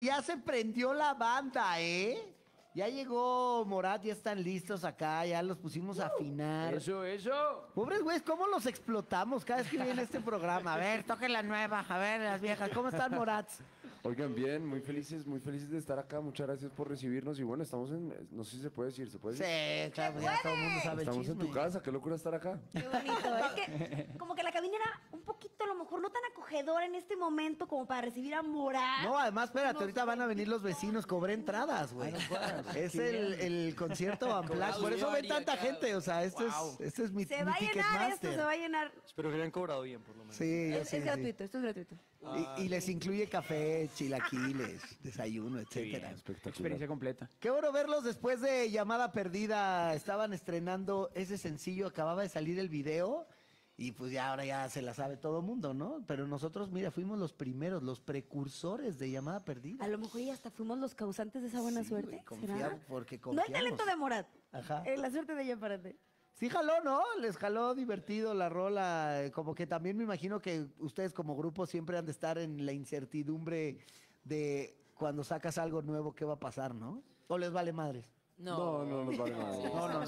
Ya se prendió la banda, ¿eh? Ya llegó Morat, ya están listos acá, ya los pusimos a afinar. Eso. Pobres güeyes, ¿cómo los explotamos cada vez que viene este programa? A ver, toquen la nueva, a ver, las viejas, ¿cómo están, Morat? Oigan, bien, muy felices de estar acá. Muchas gracias por recibirnos. Y bueno, estamos en, no sé si se puede decir, ¿se puede decir? Sí, claro, ya todo el mundo sabe el Estamos en chisme. tu casa, qué locura estar acá. Qué bonito. Es que como que la cabina era un poquito, a lo mejor, no tan acogedora en este momento como para recibir a Morat. No, además, espérate, ahorita van a venir los vecinos, cobré entradas, güey. Es el concierto Unplugged, por eso ven tanta gente, o sea, este es mi Se va a mi llenar esto, Ticketmaster. se va a llenar. Espero que le hayan cobrado bien, por lo menos. Sí, Es sí, sí. gratuito, esto es gratuito. Y les incluye café, chilaquiles, desayuno, etcétera. Espectacular. Experiencia completa. Qué bueno verlos después de Llamada Perdida. Estaban estrenando ese sencillo, acababa de salir el video y pues ya ahora ya se la sabe todo mundo, ¿no? Pero nosotros, mira, fuimos los primeros, los precursores de Llamada Perdida. A lo mejor ya hasta fuimos los causantes de esa buena Sí, suerte. güey, confía- ¿Será? porque No hay confiamos. talento de Morat. Ajá. La suerte de ella para ti. Sí jaló, ¿no? Les jaló divertido la rola. Como que también me imagino que ustedes como grupo siempre han de estar en la incertidumbre de cuando sacas algo nuevo, ¿qué va a pasar, no? ¿O les vale madres? No nos vale nada.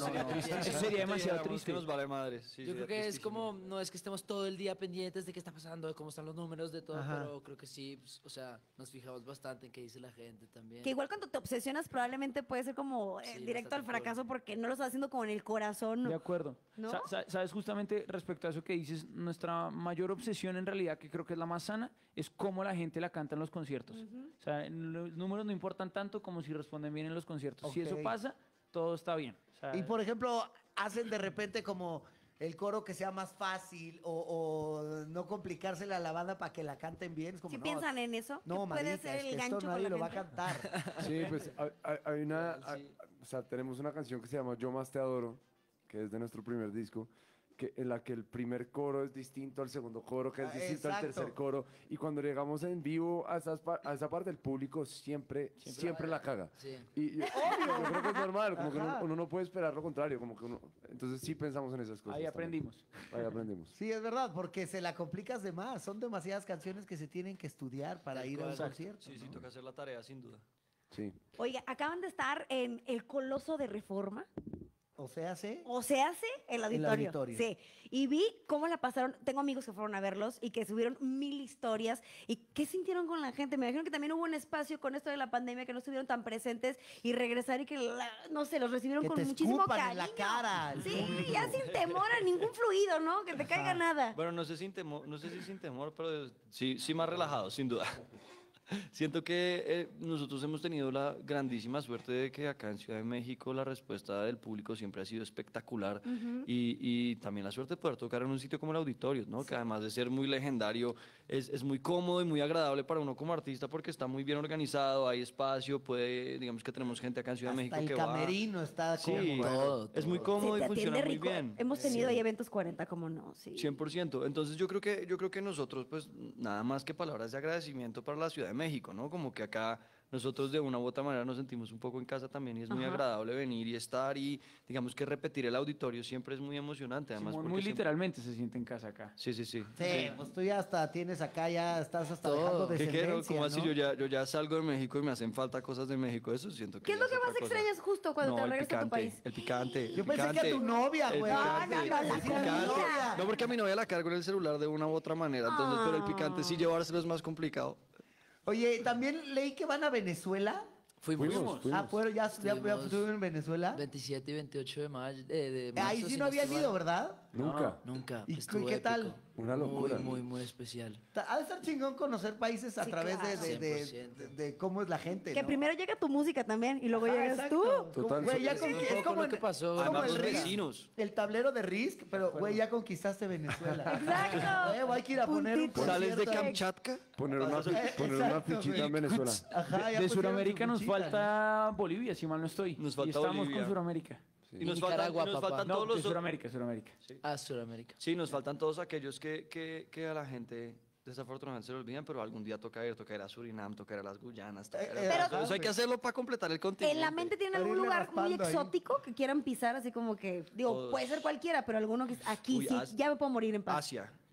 Eso sería demasiado triste. Que nos vale madre. Sí, Yo sería creo que es tristísimo. como, no es que estemos todo el día pendientes de qué está pasando, de cómo están los números, de todo, Ajá. pero creo que sí, pues, o sea, nos fijamos bastante en qué dice la gente también. Que igual cuando te obsesionas probablemente puede ser como Sí, directo al bastante fracaso porque no lo estás haciendo como en el corazón. De acuerdo. ¿No? Sabes, justamente respecto a eso que dices, nuestra mayor obsesión en realidad, que creo que es la más sana, es cómo la gente la canta en los conciertos. O sea, los números no importan tanto como si responden bien en los conciertos. Si eso Ok. pasa, todo está bien. O sea, Y por ejemplo, hacen de repente como el coro que sea más fácil o no complicársela a la banda para que la canten bien. Es como, ¿Sí no, piensan en eso? No, ¿Que puede marica, ser es el que gancho esto con nadie la lo va a gente? cantar. Sí, pues hay una, o sea, tenemos una canción que se llama Yo Más Te Adoro, que es de nuestro primer disco, en la que el primer coro es distinto al segundo coro, que es distinto al Exacto. tercer coro, y cuando llegamos en vivo a esa parte, el público siempre la caga. Sí. Y yo creo que es normal, como que uno no puede esperar lo contrario, como que entonces sí pensamos en esas cosas. ahí también. aprendimos. Ahí aprendimos. Sí, es verdad, porque se la complicas de más. Son demasiadas canciones que se tienen que estudiar para ir a un concierto. Sí, sí, ¿no? toca hacer la tarea, sin duda. Sí. Oiga, acaban de estar en el Coloso de Reforma. O sea, ¿sí? O se hace el auditorio. auditorio. Sí. Y vi cómo la pasaron. Tengo amigos que fueron a verlos y que subieron 1000 historias. ¿Y qué sintieron con la gente? Me imagino que también hubo un espacio con esto de la pandemia que no estuvieron tan presentes y regresar y que, no sé, los recibieron Que con te muchísimo escupan cariño. en la cara, el Sí, público. ya sin temor a ningún fluido, ¿no? Que te caiga nada. Bueno, no sé si sin temor, pero sí más relajado, sin duda. Siento que nosotros hemos tenido la grandísima suerte de que acá en Ciudad de México la respuesta del público siempre ha sido espectacular y también la suerte de poder tocar en un sitio como el Auditorio, ¿no? Que además de ser muy legendario, es muy cómodo y muy agradable para uno como artista porque está muy bien organizado, hay espacio, digamos que tenemos gente acá en Ciudad de México Hasta el que va. camerino está Sí, cómodo. es muy cómodo Sí, y te funciona atiende muy rico. bien. Hemos tenido ahí eventos 40, como no, sí. 100%. Entonces yo creo que nosotros, pues, nada más que palabras de agradecimiento para la Ciudad de México, ¿no? Como que acá nosotros de una u otra manera nos sentimos un poco en casa también y es muy agradable venir y estar y digamos que repetir el auditorio siempre es muy emocionante. Además, Simón, porque muy siempre- literalmente se siente en casa acá. Sí. Sí, pues tú ya hasta tienes acá, ya estás hasta Todo. dejando ¿Qué quiero? descendencia, Como así ¿no? yo ya salgo de México y me hacen falta cosas de México, eso siento que ¿Qué es ya lo que otra más cosa. extrañas justo cuando te el regresas a tu picante, país? El picante. Yo el pensé que a picante, tu novia, el güey. picante, No, la el picante. comida. No, porque a mi novia la cargo en el celular de una u otra manera, entonces, pero el picante sí llevárselo es más complicado. Oye, también leí que van a Venezuela. Fuimos. Ah, bueno, ya Estuvimos estuve en Venezuela. 27 y 28 de mayo. De marzo, Ahí sí si no habías estoy ido, mal. ¿verdad? Nunca. Nunca. ¿Y Estuvo qué tal? épico. Una locura. Muy especial. Ha de estar chingón conocer países a Sí, través claro. de cómo es la gente, Que ¿no? primero llega tu música también y luego Ajá, llegas exacto. tú. Total, Güey, ya sí, con- un es poco como lo que pasó. como Además, el los Risk, vecinos. el tablero de Risk, pero güey, ya conquistaste Venezuela. Exacto. Güey, hay que ir a poner un Puntito. ¿Sales de concierto. Kamchatka? Poner una Exacto, fichita güey. en Venezuela. Ajá, ya De pusieron Sudamérica su nos fichita, falta Bolivia, si mal no estoy. Nos falta y estamos Bolivia. con Sudamérica. Y nos Nicaragua, faltan papá. No, todos de los... Sudamérica, Sudamérica. A Sudamérica. Sí, nos faltan todos aquellos que a la gente desafortunadamente se lo olvidan, pero algún día toca ir a Surinam, toca ir a las Guyanas, toca ir a Pero- Entonces hay que hacerlo para completar el continente. ¿En la mente tienen Para algún irle lugar muy raspando ahí. exótico que quieran pisar? Así como que, digo, Todos. puede ser cualquiera, pero alguno que aquí Uy, sí, ya me puedo morir en paz. Asia. Pues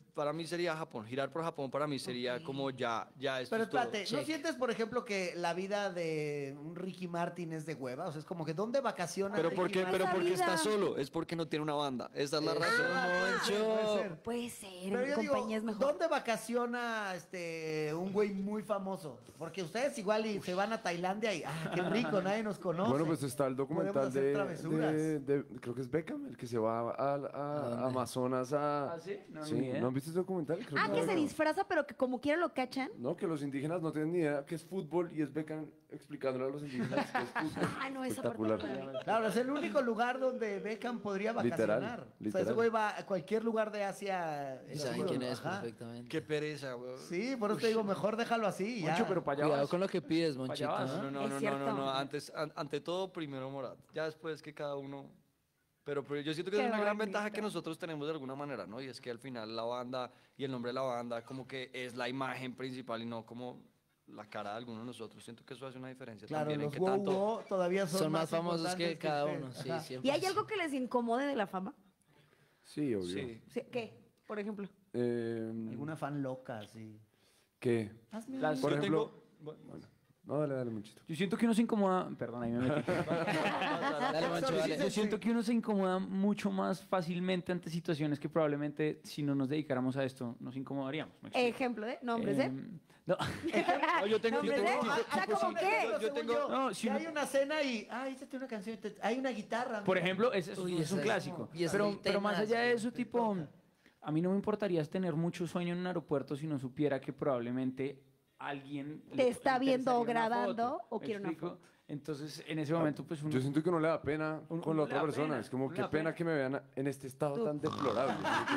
para mí sería Japón. Girar por Japón para mí sería como ya esto Pero es todo. espérate, ¿no sientes, por ejemplo, que la vida de un Ricky Martin es de hueva? O sea, es como que ¿dónde vacaciona Pero Ricky porque, Martin? pero Esa porque está vida. solo, es porque no tiene una banda. Esa es la razón. Puede ser. Puede ser, Pero en yo digo, compañía es mejor. ¿dónde vacaciona un güey muy famoso? Porque ustedes igual y se van a Tailandia y qué rico, nadie nos conoce. Bueno, pues está el documental Podemos hacer travesuras. creo que es Beckham, el que se va a Amazonas a... ¿Ah, sí? No, Sí, ni idea. ¿no han visto ese documental? Creo Que se disfraza, pero que como quiera lo cachan. No, que los indígenas no tienen ni idea que es fútbol y es Beckham explicándole a los indígenas que es fútbol. No, esa parte Espectacular. Claro, es el único lugar donde Beckham podría Literal, vacacionar. O sea, ese literal. güey va a cualquier lugar de Asia. Y saben seguro. quién es Ajá. perfectamente. Qué pereza, güey. Sí, por eso te digo, mejor déjalo así. y ya. Moncho, pero para allá Cuidado vas. con lo que pides, Monchito. vas. ¿no? No, Es no, no, cierto. no, no. Ante todo, primero Morat. Ya después que cada uno. Pero yo siento que Qué es una gran bonito. ventaja que nosotros tenemos de alguna manera, ¿no? Y es que al final la banda y el nombre de la banda como que es la imagen principal y no como la cara de alguno de nosotros. Siento que eso hace una diferencia Claro, también. los en qué tanto... wow todavía son, Son más famosos importantes que cada ustedes. uno, sí, Ajá. siempre. ¿Y hay algo que les incomode de la fama? Sí, obvio. Sí. Sí, ¿qué? Por ejemplo. Alguna fan loca, sí. ¿Qué? Las- Por Yo ejemplo... tengo- No, dale, Monchito. Yo siento que uno se incomoda, perdón, ahí me metí. Dale, Moncho, dale. Yo siento que uno se incomoda mucho más fácilmente ante situaciones que probablemente si no nos dedicáramos a esto nos incomodaríamos. ¿me explico? Ejemplo de nombres, ¿eh? No, No, yo tengo... Nombres, yo tengo- ¿eh? Ah, ¿cómo qué? yo tengo- No, si si uno- hay una cena y, échate una canción, hay una guitarra. por mira. ejemplo, ese es, Uy, es un esa es- clásico. y ese Pero más tema allá de es- eso, tipo, a mí no me importaría tener mucho sueño en un aeropuerto si no supiera que probablemente alguien Te le está viendo o interesaría una grabando foto, o ¿me quiere una explico? foto. Entonces, en ese momento, pues uno... Yo siento que no le da pena Uno- con uno la le otra da persona. pena, Es como uno le qué da pena pena. que me vean en este estado tan deplorable.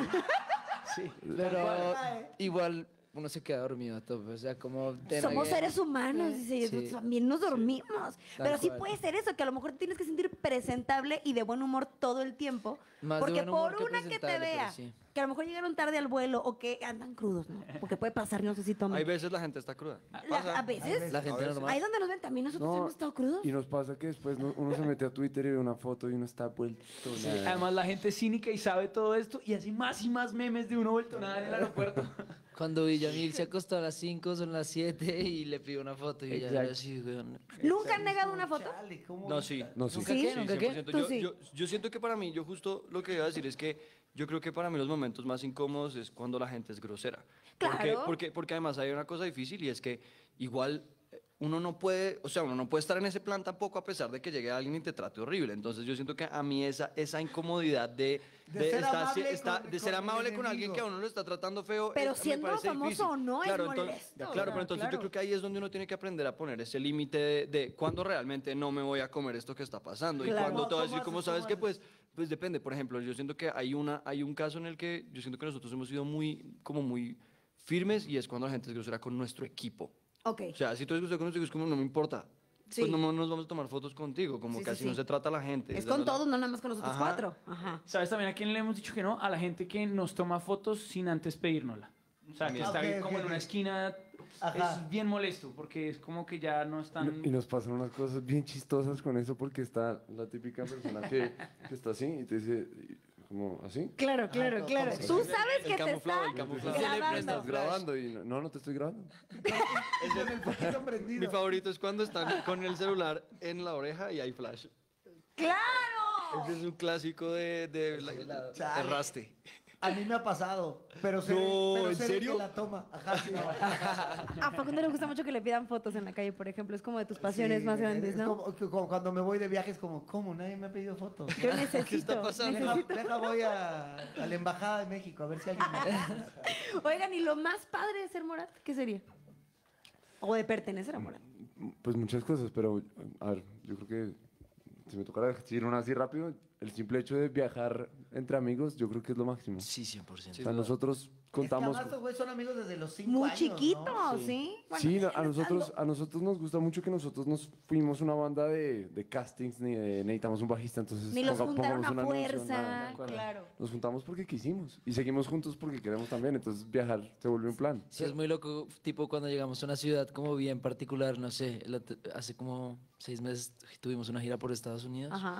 Sí. Pero igual uno se queda dormido a tope, o sea, como... Somos seres humanos, dice, Sí. también nos dormimos. Pero sí cual. puede ser eso, que a lo mejor te tienes que sentir presentable y de buen humor todo el tiempo. Más de porque buen humor por que una que te presentable, pero vea, sí. que a lo mejor llegaron tarde al vuelo o que andan crudos, ¿no? Porque puede pasar, no sé si toman. Hay veces la gente está cruda. A veces, La gente normal. ahí donde nos ven también nosotros No, hemos estado crudos. Y nos pasa que después uno se mete a Twitter y ve una foto y uno está vuelto nada. Además, la gente es cínica y sabe todo esto y hace más y más memes de uno vuelto nada en el aeropuerto. Cuando Villamil se acostó a las 5, son las 7 y le pidió una foto y yo ya Exacto. era así, weón. ¿Nunca han negado una foto? Chale, ¿cómo? No, sí. No sé. ¿Nunca ¿Sí? qué? ¿Nunca qué? 100%. Tú Yo, sí. yo siento que para mí, yo justo lo que iba a decir es que yo creo que para mí los momentos más incómodos es cuando la gente es grosera. Claro. Porque además hay una cosa difícil y es que igual uno no puede, o sea, uno no puede estar en ese plan tampoco a pesar de que llegue alguien y te trate horrible. Entonces yo siento que a mí esa incomodidad de ser estar- amable de ser con el amable con alguien enemigo. que a uno lo está tratando feo. Pero me siendo parece famoso difícil. o no, es entonces- molesto. Claro, pero entonces yo creo que ahí es donde uno tiene que aprender a poner ese límite de cuándo realmente no me voy a comer esto que está pasando. Claro. Y cuándo te voy a ¿Cómo decir, como haces? sabes ¿Cómo que pues depende. Por ejemplo, yo siento que hay un caso en el que yo siento que nosotros hemos sido muy firmes y es cuando la gente es grosera con nuestro equipo. Ok. O sea, si tú eres grosero con nuestro equipo, es como no me importa. Sí. Pues no nos vamos a tomar fotos contigo, como Sí, que sí, así sí. no se trata a la gente. Es de con verdad. todos, no nada más con nosotros Ajá. cuatro. Ajá. ¿Sabes también a quién le hemos dicho que no? A la gente que nos toma fotos sin antes pedírnosla. O sea, que También. está Ok, bien como ok, en una ok. esquina. Ajá. Es bien molesto porque es como que ya no están... Y nos pasan unas cosas bien chistosas con eso porque está la típica persona que está así y te dice como así. Claro, claro, claro. Tú sabes El que te camuflado, está el camuflado. grabando. Estás grabando y no te estoy grabando. Con el poquito Mi prendido. favorito es cuando están con el celular en la oreja y hay flash. ¡Claro! Ese es un clásico de Chale. Erraste. A mí me ha pasado, pero sé, No, pero ¿en sé serio? que la toma. Ajá, sí. A Facundo le gusta mucho que le pidan fotos en la calle, por ejemplo. Es como de tus pasiones Sí, más grandes, es ¿no? como cuando me voy de viaje es como, ¿cómo? Nadie me ha pedido fotos. Yo necesito. ¿Qué está pasando? Deja voy a la embajada de México a ver si alguien me... Oigan, ¿y lo más padre de ser Morat? ¿Qué sería? O de pertenecer a Morat. Pues muchas cosas, pero a ver, yo creo que si me tocara decir una así rápido, el simple hecho de viajar entre amigos, yo creo que es lo máximo. Sí, 100%. O sea, nosotros contamos... Es que además estos güeyes son amigos desde los 5 Muy años, chiquitos, ¿no? ¿sí? Bueno, Sí, siguen a nosotros, estando. a nosotros nos gusta mucho que nosotros nos fuimos una banda de castings, ni de necesitamos un bajista, entonces Ni los juntaron pongamos a un anuncio, fuerza, nada. claro. Nos juntamos porque quisimos y seguimos juntos porque queremos también, entonces viajar se vuelve un plan. Sí, es muy loco, tipo cuando llegamos a una ciudad como bien particular, no sé, hace como 6 meses tuvimos una gira por Estados Unidos Ajá.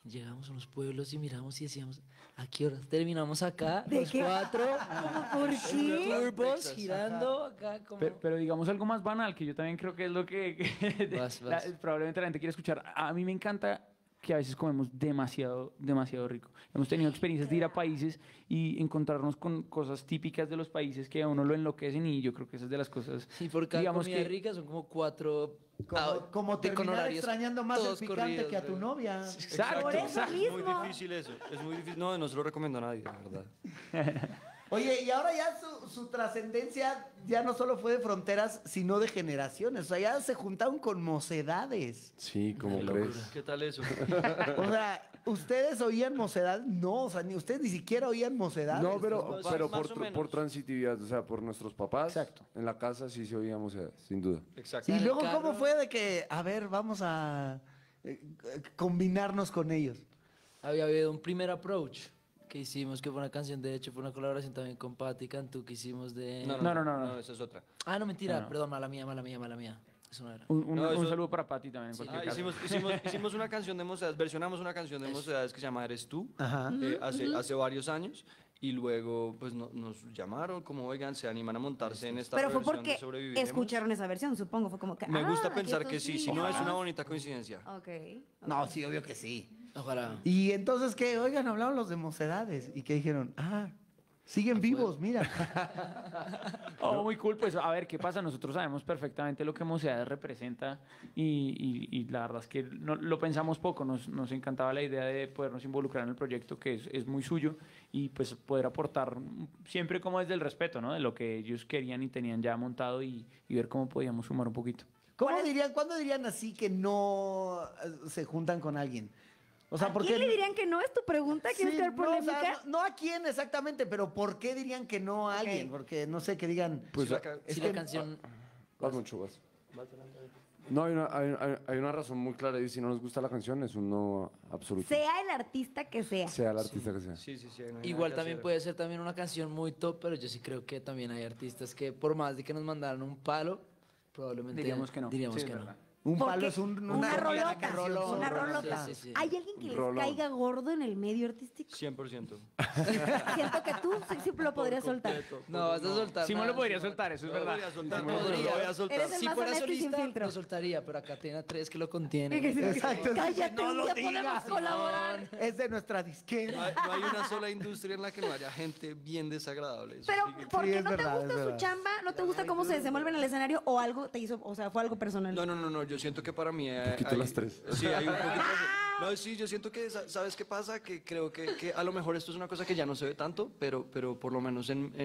Llegamos a unos pueblos y miramos y decíamos, ¿a qué hora terminamos acá? ¿De Los qué? 4. ¿Por qué? Turbos girando acá como... Pero digamos algo más banal, que yo también creo que es lo que Vas. probablemente la gente quiere escuchar. A mí me encanta que a veces comemos demasiado, demasiado rico. Hemos tenido experiencias de ir a países y encontrarnos con cosas típicas de los países que a uno lo enloquecen y yo creo que esas de las cosas... Y por cada digamos comida que- rica son como 4... Como terminar extrañando más el todos picante corridos, que a tu güey. novia. Exacto, Por eso exacto. mismo. Es muy difícil eso. Es muy difícil. No se lo recomiendo a nadie, la verdad. Oye, y ahora ya su trascendencia ya no solo fue de fronteras, sino de generaciones. O sea, ya se juntaron con mocedades. Sí, como Qué crees. locura. ¿Qué tal eso? O sea, ¿ustedes oían mocedades? No, o sea, ni ustedes ni siquiera oían mocedades. No, pero Más o menos. por transitividad, o sea, por nuestros papás. Exacto. En la casa sí se oíamos, sin duda. Exacto. Y el luego, carro. ¿cómo fue de que, a ver, vamos a combinarnos con ellos? Había habido un primer approach que hicimos, que fue una canción, de hecho fue una colaboración también con Patti Cantú que hicimos de... No. Esa es otra. Ah, no, mentira, No. perdón, mala mía. Eso no era. Un No, eso- saludo para Pati también en cualquier caso. Hicimos una canción de Mocedades, versionamos una canción de Mocedades que se llama Eres tú, Ajá. hace varios años, y luego pues nos llamaron como, oigan, se animan a montarse en esta Pero fue versión porque de Sobreviviremos. escucharon esa versión, supongo. Fue como que. Me gusta aquí pensar esto que sí, si no es una bonita coincidencia. Ok. No, sí, obvio que sí. Ojalá. Y entonces, ¿qué? Oigan, hablaron los de mocedades. ¿Y qué dijeron? Siguen vivos, mira. Oh, muy cool. Pues a ver, ¿qué pasa? Nosotros sabemos perfectamente lo que Mocedades representa y la verdad es que lo pensamos poco. Nos encantaba la idea de podernos involucrar en el proyecto, que es muy suyo, y pues poder aportar siempre como desde el respeto, ¿no? De lo que ellos querían y tenían ya montado y ver cómo podíamos sumar un poquito. ¿Cuándo dirían así que no se juntan con alguien? O sea, ¿A porque quién le dirían que no? ¿Es tu pregunta? ¿Quieres Sí, crear no, o sea, polémica? no a quién exactamente, pero ¿por qué dirían que no a alguien? Porque no sé, que digan. Pues Sí, es Si que- la canción... Vas mucho, vas. No, hay una razón muy clara y si no nos gusta la canción es un no absoluto. Sea el artista que sea. Sea el artista que sea. Sí, no hay nada Igual que también hacer. puede ser también una canción muy top, pero yo sí creo que también hay artistas que por más de que nos mandaran un palo, probablemente Diríamos que no. Diríamos Sí, que es no. verdad. Un Porque palo es una rolota, canción, una rolota. rolota. Sí, sí, sí. ¿Hay alguien que les Rolón. caiga gordo en el medio artístico? 100%. Siento que tú sí lo podrías soltar. No, vas a soltar. Simón nada, lo podría Simón. soltar, eso es Lo verdad. voy a soltar, No lo podría. voy a soltar. Eres el Si más fuera honesto y sin solista, filtro. lo soltaría, pero acá tiene a 3 que lo contienen. Exacto. Cállate, No un lo día digas, podemos colaborar. Es de nuestra disquera. No hay una sola industria en la que no haya gente bien desagradable. Eso Pero, sí que- ¿por Sí, qué es no verdad, te es gusta su verdad. chamba? ¿No te gusta cómo se desenvuelve en el escenario? ¿O algo te hizo, o sea, fue algo personal? No, yo siento que para mí... Poquito las tres. Sí, hay un poquito... No, sí, yo siento que, ¿sabes qué pasa? Que creo que a lo mejor esto es una cosa que ya no se ve tanto, pero por lo menos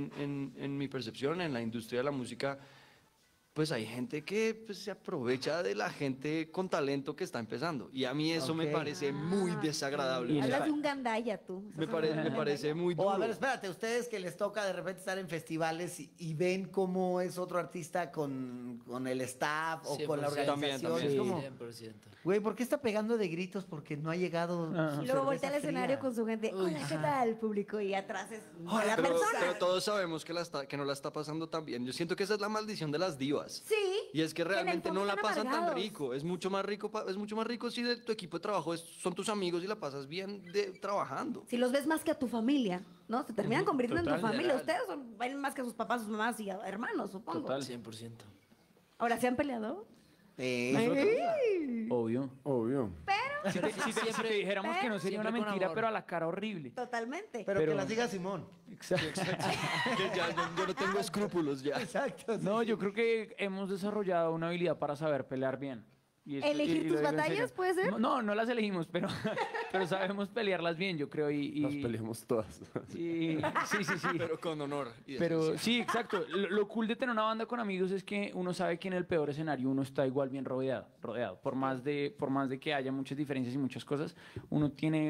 en mi percepción, en la industria de la música, pues hay gente que pues, se aprovecha de la gente con talento que está empezando. Y a mí eso me Ok. parece muy desagradable. Y en Hablas de un gandalla, tú. Me parece muy O duro. a ver, espérate, ustedes que les toca de repente estar en festivales y ven cómo es otro artista con el staff o con la 100%. organización. También. Es Sí, como, 100%. güey, ¿por qué está pegando de gritos? Porque no ha llegado. Ajá. su Y luego cerveza voltea al fría. escenario con su gente. Hola, ¿qué tal, público? Y atrás es la pero, persona. pero todos sabemos que no la está pasando tan bien. Yo siento que esa es la maldición de las divas. Sí. Y es que en el realmente fondo no la están pasan tan amargados. rico. Es mucho más rico si tu equipo de trabajo son tus amigos y la pasas bien trabajando. Si los ves más que a tu familia, ¿no? Se terminan convirtiendo en tu total, familia. literal. Ustedes ven más que a sus papás, sus mamás y a hermanos, supongo. Total. 100%. Ahora, ¿se han peleado? Obvio. Obvio. Si te dijéramos que no sería una Siempre con mentira, amor. pero a la cara horrible. Totalmente. Pero que Pero- las diga Simón. Exacto. Que ya, yo no tengo escrúpulos ya. Exacto. No, yo creo que hemos desarrollado una habilidad para saber pelear bien. Y ¿Elegir tus lo digo en batallas, serio. puede ser? No las elegimos, pero sabemos pelearlas bien, yo creo. Las peleamos todas. Sí, sí. Pero con honor. y Pero decencia. sí, exacto. Lo cool de tener una banda con amigos es que uno sabe que en el peor escenario uno está igual bien rodeado. Por más de que haya muchas diferencias y muchas cosas, uno tiene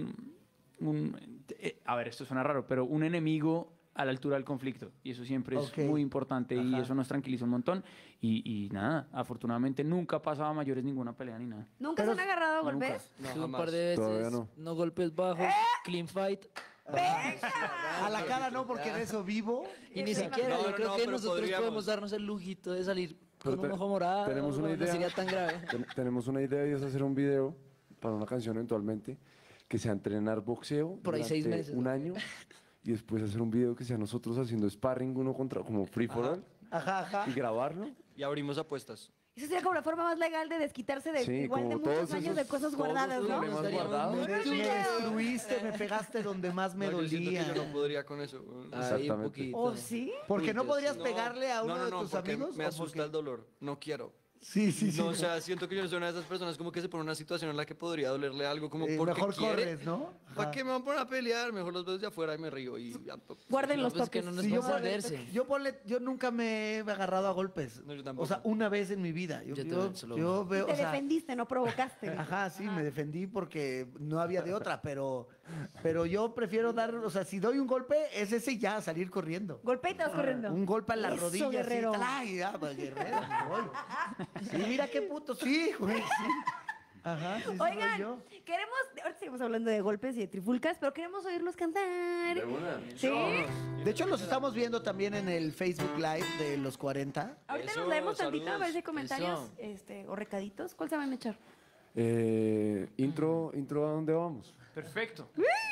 a ver, esto suena raro, pero un enemigo a la altura del conflicto. Y eso siempre Ok. es muy importante y Ajá. eso nos tranquiliza un montón. Y nada, afortunadamente nunca ha pasado a mayores ninguna pelea ni nada. ¿Nunca se han agarrado a nunca. golpes? No, Sí, un jamás. par de Todavía veces. no. No golpes bajos. Clean fight. A la cara no, porque de eso vivo. Y ni siquiera, No, yo no, creo no, que pero nosotros podríamos. podemos darnos el lujito de salir Pero con un ojo morado. tenemos una no idea. sería tan grave. Tenemos una idea y es hacer un video para una canción eventualmente, que sea entrenar boxeo Por ahí 6 durante meses. un año y después hacer un video que sea nosotros haciendo sparring uno contra, como free for all, Ajá, ajá. y grabarlo. Y abrimos apuestas. Eso sería como la forma más legal de desquitarse de Sí, igual de como muchos todos años de esos- cosas todos guardadas, esos ¿no? problemas Estaríamos guardados. muy Me chill. destruiste, me pegaste donde más me No, yo siento que dolía. yo no podría con eso. Ahí un Exactamente. poquito. ¿O sí? ¿Por qué no Uy, podrías no, pegarle a uno de tus porque amigos? me ¿O asusta porque- el dolor. No quiero. Sí, sí, sí. No, o sea, siento que yo no soy una de esas personas como que se pone en una situación en la que podría dolerle algo, como porque mejor quiere. corres, ¿no? ¿Para Ajá. qué me van a poner a pelear? Mejor los veo de afuera y me río y ya. Guarden los Pues que toques. no nos Sí, vamos a verse. yo nunca me he agarrado a golpes. No, yo tampoco. O sea, una vez en mi vida. Yo también, solo yo una. veo, Te o sea, defendiste, no provocaste. ajá, sí, me defendí porque no había de otra, pero yo prefiero dar, o sea, si doy un golpe, es ese y ya, salir corriendo. Golpea y te vas corriendo. Un golpe a la Eso, rodilla, guerrero. así, ¡tla! Y ya, pues, guerrero, me voy. Sí, mira qué puto, sí, güey, sí. Ajá, sí, sí, soy Oigan, yo. queremos, ahorita seguimos hablando de golpes y de trifulcas, pero queremos oírlos cantar. ¿Sí? De hecho, los estamos viendo también en el Facebook Live de los 40. Ahorita Eso, nos leemos tantito a ver saludos. si hay comentarios Eso. o recaditos. ¿Cuál se van a echar? Intro a dónde vamos. Perfecto.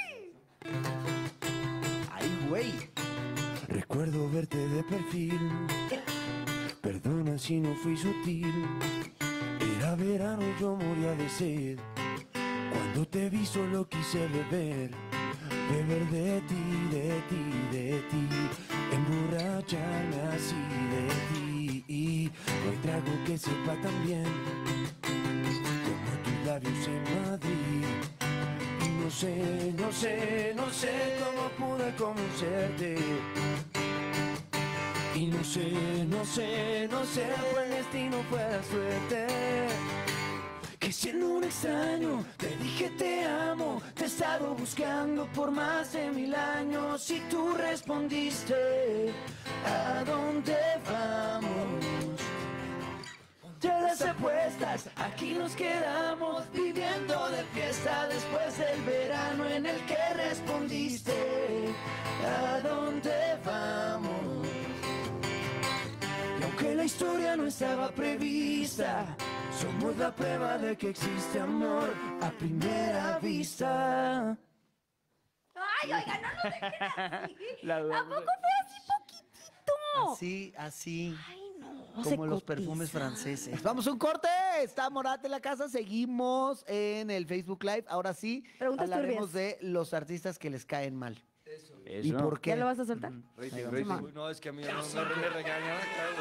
Ay, güey. Recuerdo verte de perfil. Perdona si no fui sutil. Era verano y yo moría de sed. Cuando te vi solo quise beber. Beber de ti, de ti, de ti. Emborracharme así de ti. Y no hay trago que sepa tan bien como tus labios en Madrid. No sé, no sé, no sé cómo pude convencerte. Y no sé, no sé, no sé, fue el destino, fue la suerte. Que siendo un extraño te dije te amo. Te he estado buscando por más de 1000 años y tú respondiste: ¿a dónde vamos? Ya las apuestas, aquí nos quedamos viviendo de fiesta después del verano en el que respondiste: ¿a dónde vamos? Y aunque la historia no estaba prevista, somos la prueba de que existe amor a primera vista. Ay, oigan, no nos dejen así. La duda- ¿A poco fue así poquitito? Así, así. Ay, no. Se Como los perfumes cotiza. franceses. Vamos a un corte. Está Morat en la casa. Seguimos en el Facebook Live. Ahora sí, Preguntas hablaremos turbias. de los artistas que les caen mal. ¿Y Eso. por qué? ¿Ya lo vas a soltar? Uy, no, es que a mí no me regañan.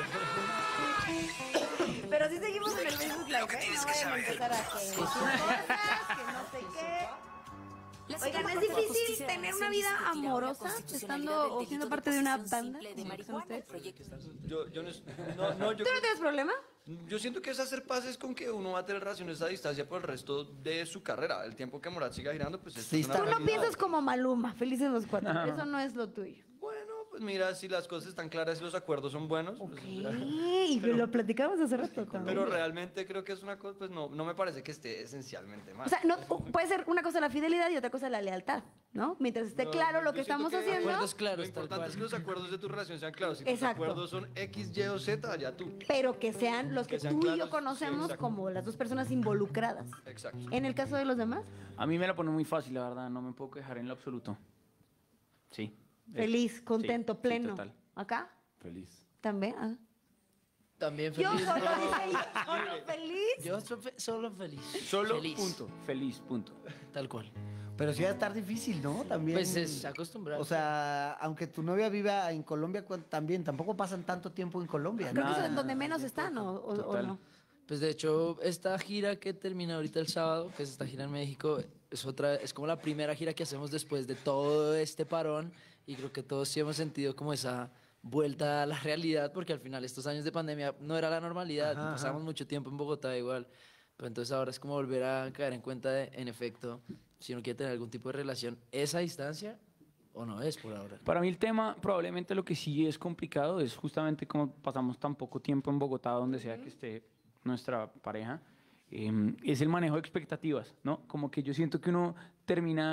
Pero sí seguimos en el Facebook Live, ¿eh? No vayan a empezar a que no sé qué. Oigan, es difícil tener una vida amorosa estando o siendo parte de una banda. como son ustedes. Yo no, ¿Tú no tienes problema? yo siento que es hacer pases con que uno va a tener relaciones a distancia por el resto de su carrera. El tiempo que Morat siga girando, pues esto Sí, es una está Tú no realidad. piensas como Maluma, felices los cuatro. Eso no es lo tuyo. Bueno, pues mira, si las cosas están claras y los acuerdos son buenos, pues, Y lo platicamos hace rato también. pero realmente creo que es una cosa, pues no me parece que esté esencialmente mal. O sea, no, puede ser una cosa la fidelidad y otra cosa la lealtad, ¿no? Mientras esté No, claro lo yo que siento estamos que haciendo. Acuerdos Lo claros, tal importante cual. es que los acuerdos de tu relación sean claros. Si tus Exacto. acuerdos son X, Y o Z, ya tú. Pero que sean los que, Que sean tú y yo claros, conocemos exacto. como las dos personas involucradas. Exacto. En el caso de los demás, A mí me la pone muy fácil, la verdad. No me puedo quejar en lo absoluto. Sí. feliz, contento, sí, pleno. total. ¿Acá? Feliz. También. Ah. También Yo feliz. solo, dice ella, solo feliz. Yo solo feliz. Solo feliz. punto. Feliz, punto. Tal cual. Pero sí va a estar difícil, ¿no? También. Pues es acostumbrar. O sea, aunque tu novia viva en Colombia, también tampoco pasan tanto tiempo en Colombia, ¿no? Creo que eso es donde menos están, o Total. no. Pues de hecho, esta gira que termina ahorita el sábado, que es esta gira en México, es como la primera gira que hacemos después de todo este parón y creo que todos sí hemos sentido como esa vuelta a la realidad porque al final estos años de pandemia no era la normalidad, pasamos mucho tiempo en Bogotá igual, pero entonces ahora es como volver a caer en cuenta de, en efecto, si uno quiere tener algún tipo de relación, esa distancia o no es por ahora. Para mí el tema, probablemente lo que sí es complicado es justamente como pasamos tan poco tiempo en Bogotá, donde sea que esté nuestra pareja, es el manejo de expectativas, ¿no? Como que yo siento que uno termina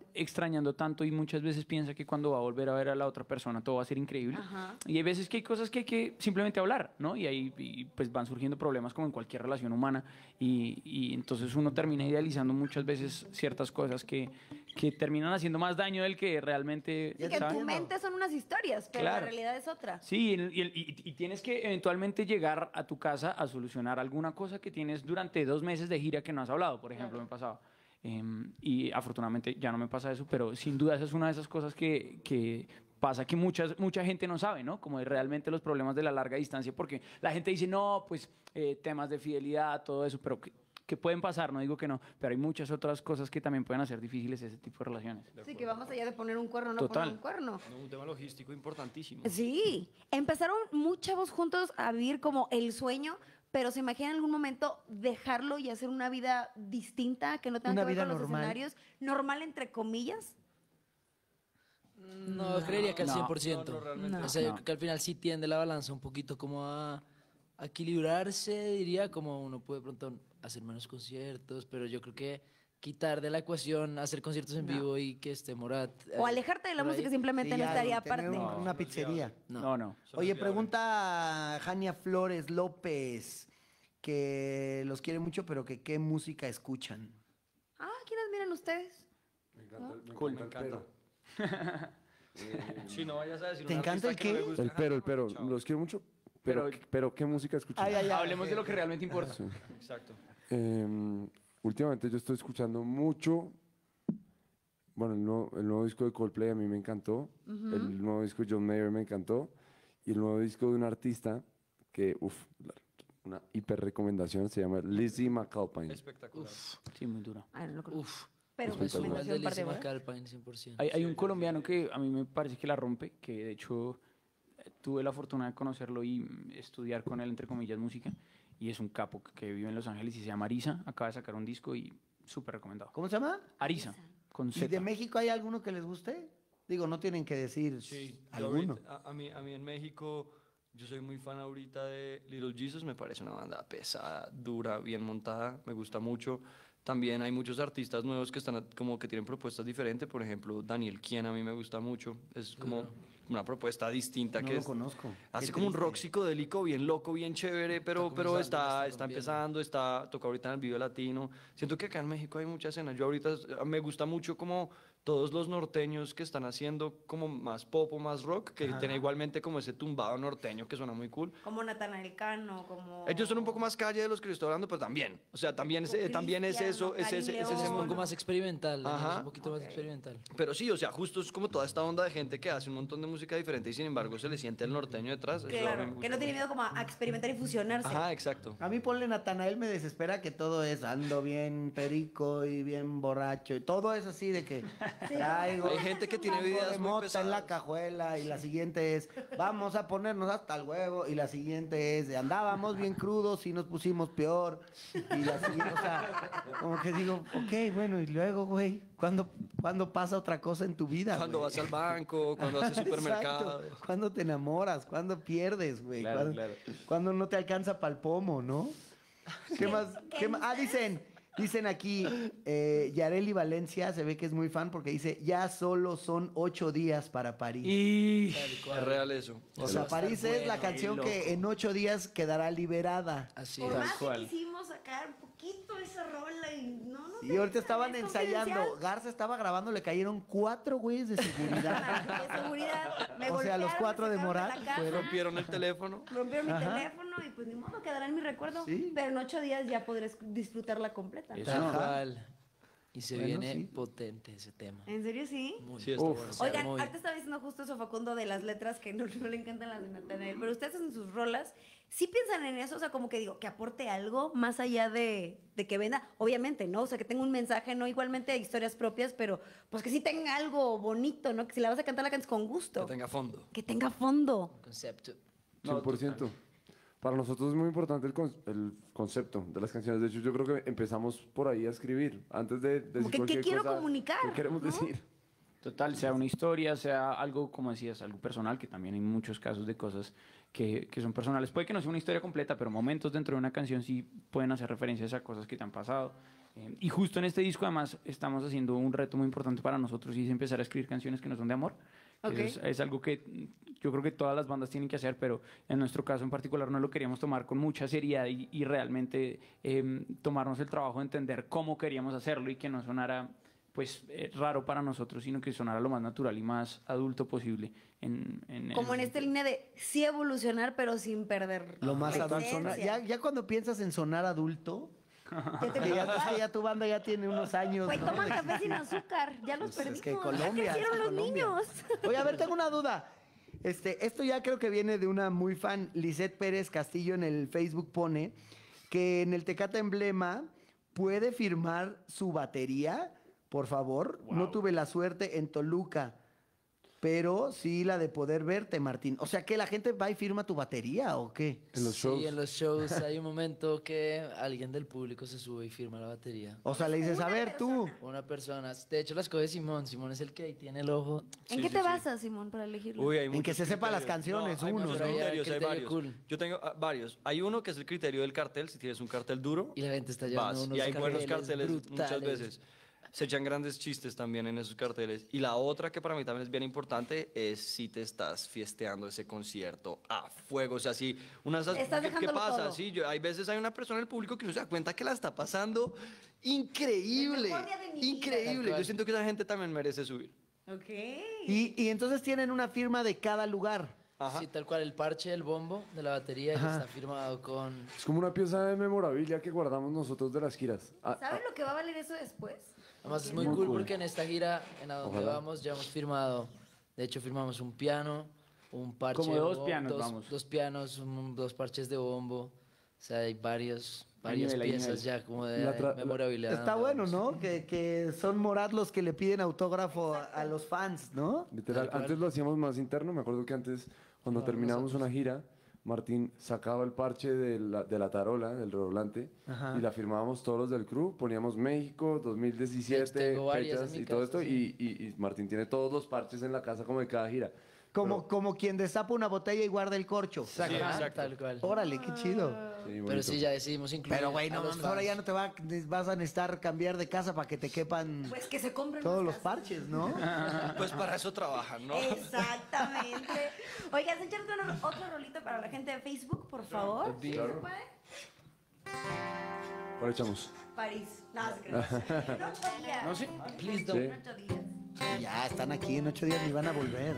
extrañando tanto y muchas veces piensa que cuando va a volver a ver a la otra persona todo va a ser increíble. Ajá. Y hay veces que hay cosas que hay que simplemente hablar, ¿no? Y ahí pues van surgiendo problemas como en cualquier relación humana y entonces uno termina idealizando muchas veces ciertas cosas que terminan haciendo más daño del que realmente... Sí, que en ¿sabes? tu mente son unas historias, pero Claro. la realidad es otra. Sí, y tienes que eventualmente llegar a tu casa a solucionar alguna cosa que tienes durante 2 meses de gira que no has hablado, por ejemplo, me pasaba. Y afortunadamente ya no me pasa eso, pero sin duda esa es una de esas cosas que pasa que mucha gente no sabe, ¿no? Como de realmente los problemas de la larga distancia, porque la gente dice, no, pues temas de fidelidad, todo eso, pero que pueden pasar, no digo que no, pero hay muchas otras cosas que también pueden hacer difíciles ese tipo de relaciones. Sí, que va más allá de poner un cuerno, no Total. poner un cuerno. No, un tema logístico importantísimo. Sí, empezaron muy chavos juntos a vivir como el sueño, pero se imaginan en algún momento dejarlo y hacer una vida distinta, que no tenga Una que ver vida con los normal. escenarios, normal entre comillas. No, creería que al No. 100%. No, realmente O sea, yo no. creo que al final sí tiende la balanza un poquito como a equilibrarse, diría, como uno puede de pronto hacer menos conciertos, pero yo creo que quitar de la ecuación hacer conciertos en vivo y que esté Morat. O alejarte de la por ahí. música simplemente Sí, no ya, estaría tener aparte. una pizzería. No. Oye, pregunta Jania Flores López, que los quiere mucho, pero que qué música escuchan. Ah, ¿quiénes miran ustedes? Cool, me encanta. Si no vayas a decir ¿Te un encanta artista el que no qué? me gusta, El pero, chao. los quiero mucho. Pero, Pero- ¿qué música escuchan? Ay, ay, ay. Hablemos de lo que realmente importa. Sí. Exacto. Últimamente yo estoy escuchando mucho. Bueno, el nuevo disco de Coldplay a mí me encantó. El nuevo disco de John Mayer me encantó. Y el nuevo disco de un artista que, una hiper recomendación, se llama Lizzie McAlpine. Espectacular. Sí, muy duro. Ah, no lo conozco. Uf, Pero me suena el recomendación de parte Lizzie de McAlpine 100%. Hay un colombiano que a mí me parece que la rompe, que de hecho tuve la fortuna de conocerlo y estudiar con él, entre comillas, música, y es un capo que vive en Los Ángeles y se llama Arisa, acaba de sacar un disco y súper recomendado. ¿Cómo se llama? Arisa, con ¿Y Z. de México hay alguno que les guste? Digo, no tienen que decir Sí, yo alguno. ahorita- a mí en México, yo soy muy fan ahorita de Little Jesus, me parece una banda pesada, dura, bien montada, me gusta mucho. También hay muchos artistas nuevos que están como que tienen propuestas diferentes, por ejemplo, Daniel Kien a mí me gusta mucho, es como una propuesta distinta No que lo es, conozco. hace Qué como un triste. rock psicodélico, bien loco, bien chévere, pero comenzando, está está rompiendo. empezando, toca ahorita en el video latino. Siento que acá en México hay mucha escena. Yo ahorita me gusta mucho como todos los norteños que están haciendo como más pop o más rock, que tiene igualmente como ese tumbado norteño que suena muy cool. Como Natanael Cano, como... Ellos son un poco más calle de los que yo estoy hablando, pero también. O sea, también es, también es eso, Cristiano, es Cari ese Es un León. poco más experimental, ¿no? Ajá. Es un poquito más experimental. Pero sí, o sea, justo es como toda esta onda de gente que hace un montón de música diferente y sin embargo se le siente el norteño detrás. Eso a mí me Claro, gusta que no tiene mucho. miedo como a experimentar y fusionarse. Ajá, exacto. A mí ponle Natanael me desespera que todo es ando bien perico y bien borracho y todo es así de que traigo Hay gente que tiene algo vidas de muy mota en la pesadas. cajuela y la siguiente es vamos a ponernos hasta el huevo y la siguiente es andábamos bien crudos y nos pusimos peor y la siguiente, o sea, como que digo, ok, bueno, y luego, güey, ¿cuándo pasa otra cosa en tu vida? Cuando güey? vas al banco, cuando haces supermercado. Exacto. ¿Cuándo te enamoras? ¿Cuándo pierdes, güey? Claro, ¿Cuándo, claro. cuándo no te alcanza pa'l pomo, no? ¿Qué más? Ah, dicen aquí, Yareli Valencia se ve que es muy fan porque dice, ya solo son 8 días para París. Y Es real eso. O sea, París es la canción que en 8 días quedará liberada. Así Por es. más cual. que quisimos sacar un poquito esa rola y no Y ahorita estaban es ensayando, confidencial. Garza estaba grabando, le cayeron 4 güeyes de seguridad. De seguridad. Me O sea, los golpearon, 4 me de sacaron Morat la casa, Rompieron el teléfono. rompieron mi Ajá. teléfono y pues ni modo, quedará en mi recuerdo. Sí. Pero en 8 días ya podré disfrutarla completa. Eso. Tal Ajá. cual. Y se Bueno, viene sí. potente ese tema. ¿En serio sí? Muy Sí, está Uf. bueno. Se Oigan, armó y- ahorita estaba diciendo justo eso Facundo de las letras que no le encantan las de Natanael, pero ustedes en sus rolas sí piensan en eso, o sea, como que digo, que aporte algo más allá de que venda, obviamente, ¿no? O sea, que tenga un mensaje, no igualmente de historias propias, pero pues que sí tenga algo bonito, ¿no? Que si la vas a cantar la cantes con gusto. Que tenga fondo. Que tenga fondo. Concepto. 100%. Para nosotros es muy importante el concepto de las canciones. De hecho, yo creo que empezamos por ahí a escribir. Antes de decir que, ¿qué cualquier quiero cosa, comunicar? ¿qué queremos ¿no? decir? total, sea una historia, sea algo, como decías, algo personal, que también hay muchos casos de cosas que son personales. Puede que no sea una historia completa, pero momentos dentro de una canción sí pueden hacer referencias a cosas que te han pasado. Y justo en este disco además estamos haciendo un reto muy importante para nosotros y es empezar a escribir canciones que no son de amor. Ok. Es algo que yo creo que todas las bandas tienen que hacer, pero en nuestro caso en particular no lo queríamos tomar con mucha seriedad y realmente tomarnos el trabajo de entender cómo queríamos hacerlo y que no sonara pues raro para nosotros, sino que sonara lo más natural y más adulto posible. Como en esta línea de sí evolucionar, pero sin perder Lo más la adulto. esencia. Ya cuando piensas en sonar adulto, Ya te que ya tu banda ya tiene unos años. Güey, ¿no? toman café sin azúcar, ya los Pues es que perdimos. Colombia, ya crecieron es los Colombia. niños. Oye, a ver, tengo una duda. Esto ya creo que viene de una muy fan. Lisette Pérez Castillo en el Facebook pone que en el Tecate Emblema puede firmar su batería, por favor. No tuve la suerte en Toluca, pero sí la de poder verte, Martín. O sea, ¿que la gente va y firma tu batería o qué? En los shows. Sí, en los shows hay un momento que alguien del público se sube y firma la batería. O sea, le dices, a ver, tú. Una persona, de hecho las coge Simón. Simón es el que ahí tiene el ojo. ¿En qué te basas, Simón, para elegirlo? Uy, hay En que muchos se sepa las criterios. canciones, hay uno, muchos ¿no? criterios, hay Criterio varios. cool. Yo tengo varios. Hay uno que es el criterio del cartel, si tienes un cartel duro, Y la gente está llevando vas. unos Y hay buenos carteles muchas brutales. veces. Se echan grandes chistes también en esos carteles. Y la otra que para mí también es bien importante es si te estás fiesteando ese concierto a fuego. O sea, si una Estás ¿qué dejándolo pasa? todo. Sí, hay veces hay una persona en el público que no se da cuenta que la está pasando increíble. El mejor día de mi vida. Increíble. Tal cual. Yo siento que esa gente también merece subir. Ok. Y entonces tienen una firma de cada lugar. Ajá. Sí, tal cual, el parche del bombo de la batería ya está firmado con... Es como una pieza de memorabilia que guardamos nosotros de las giras. ¿Sabes lo que va a valer eso después? Además es muy Muy cool cool. porque en esta gira, en a donde Ojalá. vamos, ya hemos firmado, de hecho firmamos un piano, un parche Como de dos bombo, pianos, vamos. dos pianos, dos parches de bombo, o sea, hay varias nivel, hay piezas nivel. ya como de La memorabilidad. Está donde bueno, vamos. ¿no? Que son Morat los que le piden autógrafo a los fans, ¿no? Literal, Tal cual. antes lo hacíamos más interno. Me acuerdo que antes, cuando terminábamos una gira, Martín sacaba el parche de la tarola, del redoblante, Ajá. y la firmábamos todos los del crew. Poníamos México, 2017, Tengo varias fechas en mi y todo casa, esto. sí. Y Martín tiene todos los parches en la casa como de cada gira. Como quien destapa una botella y guarda el corcho. Sí, Ajá, exacto. tal cual. Órale, qué chido. Sí, Pero bonito. sí, ya decidimos incluir Pero, güey, a no los mames, ahora fans. ya no te vas a necesitar cambiar de casa para que te quepan Pues que se compren todos más los casas. parches, ¿no? Pues para eso trabajan, ¿no? Exactamente. Oigan, echar otro rolito para la gente de Facebook, por favor. ¿Sí se puede? ¿Cuál echamos? París. No, se cree. En 8 días. No, sí. Please don't. Sí. En 8 días. Ya, están aquí en 8 días ni van a volver.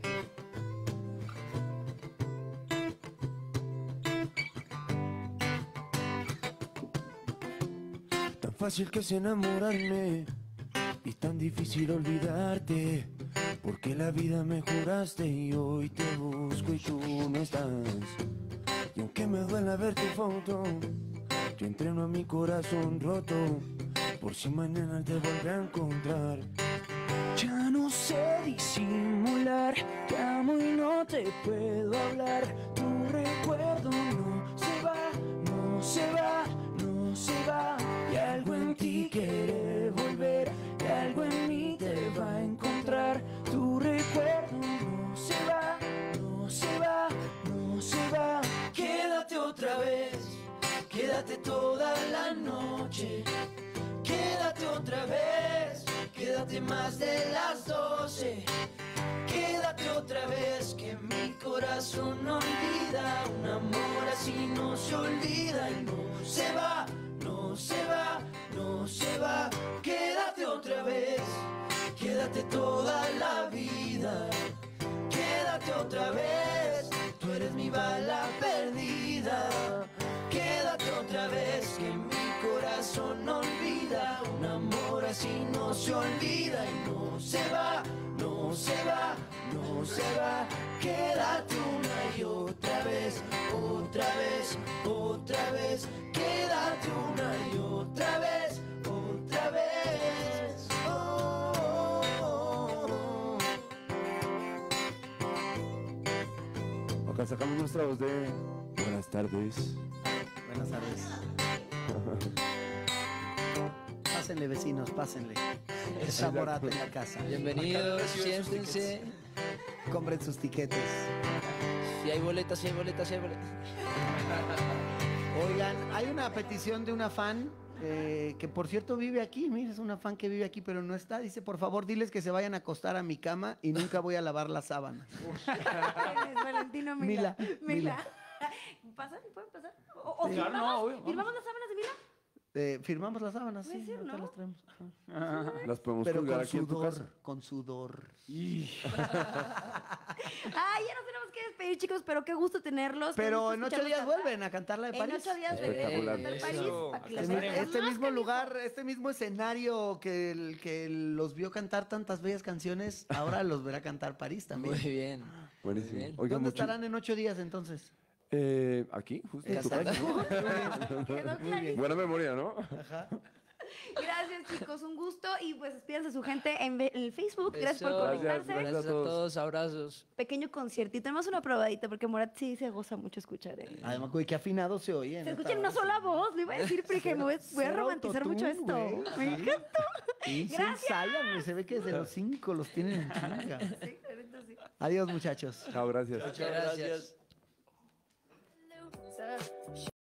Tan fácil que es enamorarme y tan difícil olvidarte. Porque la vida me juraste y hoy te busco y tú no estás. Y aunque me duela ver tu foto, yo entreno a mi corazón roto. Por si mañana te vuelve a encontrar. Ya no sé disimular, te amo y no te puedo hablar. Tu recuerdo no se va, no se va, no se va. Y algo en ti quiere volver, y algo en mí te va a encontrar. Tu recuerdo no se va, no se va, no se va. Quédate otra vez, quédate toda la noche. Quédate otra vez, quédate más de las 12. Quédate otra vez, que mi corazón no olvida. Un amor así no se olvida y no se va, no se va, no se va. Quédate otra vez, quédate toda la vida. Quédate otra vez, tú eres mi bala perdida. Quédate otra vez, que mi corazón no olvida. Un amor así no se olvida y no se va, no se va, no se va. Quédate una y otra vez, otra vez, otra vez. Quédate una y otra vez, otra vez. Oh, oh, oh. Acá sacamos nuestra voz de buenas tardes. Buenas tardes. Pásenle, vecinos, pásenle. Está Morat en la casa. Bienvenidos, siéntense. Compren sus tiquetes. Si hay boletas, si hay boletas, si hay boletas. Oigan, hay una petición de una fan que por cierto vive aquí, mira, es una fan que vive aquí, pero no está. Dice, por favor, diles que se vayan a acostar a mi cama y nunca voy a lavar las sábanas. ¿Quién es Valentino Mila? Mila. ¿Pasan? ¿Pueden pasar? ¿O Sí, claro, firmamos? no, obvio, ¿Firmamos las sábanas de Mila? Firmamos las sábanas, Puede sí, ser, ahorita ¿no? las traemos. Ajá. Las podemos Pero colgar con aquí en tu casa. sudor, con sudor. Ay, ya nos tenemos que despedir, chicos, pero qué gusto tenerlos. qué Pero gusto en 8 escucharlos días cantar. vuelven a cantar la de En París. 8 días Espectacular. de París. Eso, para que la acá vean. Este Más, mismo canijo. lugar, este mismo escenario que los vio cantar tantas bellas canciones, ahora los verá cantar París también. Muy bien. Buenísimo. Muy bien. Oigan, ¿Dónde mucho- estarán en 8 días entonces? Aquí, justo. En en tu casa. casa. Quedó clarísimo. Buena memoria, ¿no? Gracias, chicos, un gusto. Y pues despídanse su gente en el Facebook. Gracias por Eso. conectarse. Gracias a todos. Abrazos. Pequeño conciertito. Tenemos una probadita porque Morat sí se goza mucho escuchar. Además, güey, qué afinado se oye. Se escucha en una sola voz. Lo iba a decir porque voy a Cero romantizar mucho autotune, esto. güey. Me encanta. Sí, se Gracias. ensayan, güey, se ve que desde los 5 los tienen en chinga. Sí, la neta sí. Adiós, muchachos. Chao, gracias. Muchas gracias.